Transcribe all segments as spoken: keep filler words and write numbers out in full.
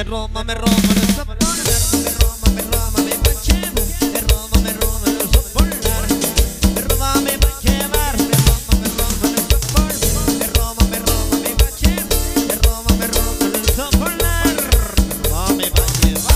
roba, me roba el sabor. Me roba, me roba, me va a llevar. Me roba, me roba el sabor. Me roba, me va a llevar. Me roba, me roba el sabor. Me roba, me roba, me va a llevar. Me roba, me roba el sabor. Me roba, me va a llevar.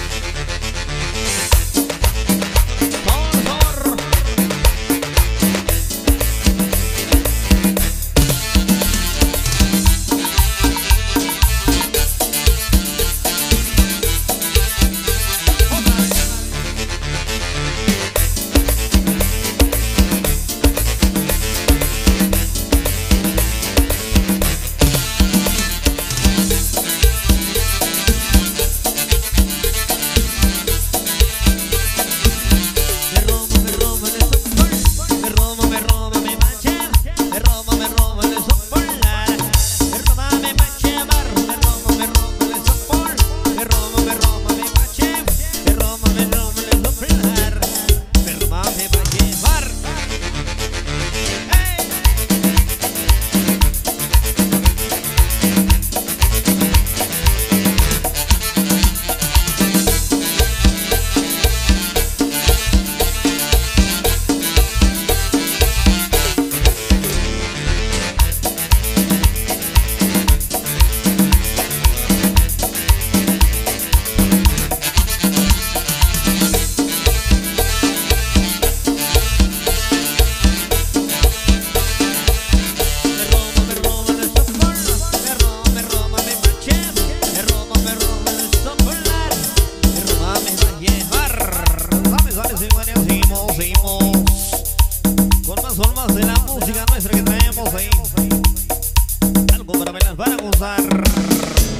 Con más formas de la música nuestra que traemos ahí. Algo para bailar, para gozar.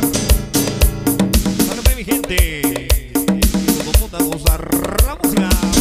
Para mi gente. Y todo el mundo a gozar la música.